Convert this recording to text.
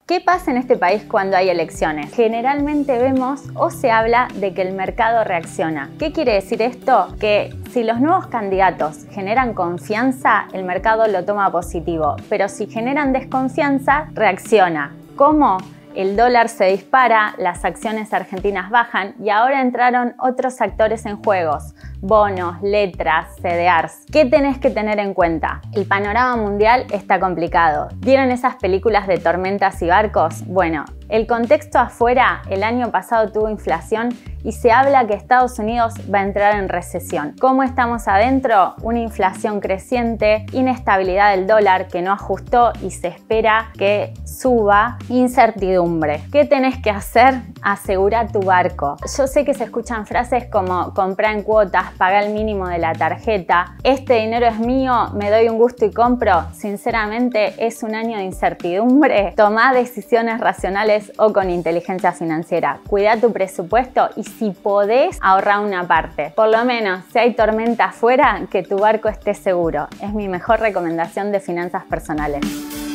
¿Qué pasa en este país cuando hay elecciones? Generalmente vemos o se habla de que el mercado reacciona. ¿Qué quiere decir esto? Que si los nuevos candidatos generan confianza, el mercado lo toma positivo, pero si generan desconfianza, reacciona. ¿Cómo? El dólar se dispara, las acciones argentinas bajan y ahora entraron otros actores en juegos, bonos, letras, CDRs. ¿Qué tenés que tener en cuenta? El panorama mundial está complicado. ¿Vieron esas películas de tormentas y barcos? Bueno, el contexto afuera el año pasado tuvo inflación y se habla que Estados Unidos va a entrar en recesión. ¿Cómo estamos adentro? Una inflación creciente, inestabilidad del dólar que no ajustó y se espera que suba, incertidumbre. ¿Qué tenés que hacer? Asegura tu barco. Yo sé que se escuchan frases como comprar en cuotas, pagar el mínimo de la tarjeta, este dinero es mío, me doy un gusto y compro. Sinceramente es un año de incertidumbre. Tomá decisiones racionales o con inteligencia financiera. Cuida tu presupuesto y si podés, ahorrar una parte. Por lo menos, si hay tormenta afuera, que tu barco esté seguro. Es mi mejor recomendación de finanzas personales.